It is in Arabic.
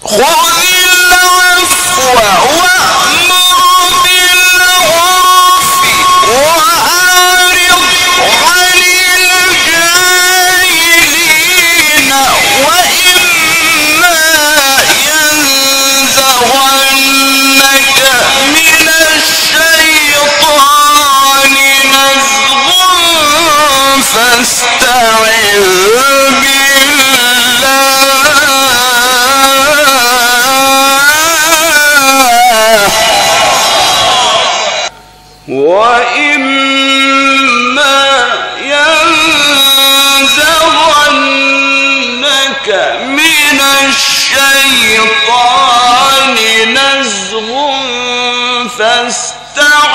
خذ العفو وأمر بالعرف وأعرض عن الجاهلين وإما ينزغنك من الشيطان نزغ فاستعذ وإما ينزغنك من الشيطان نزغ فاستعذ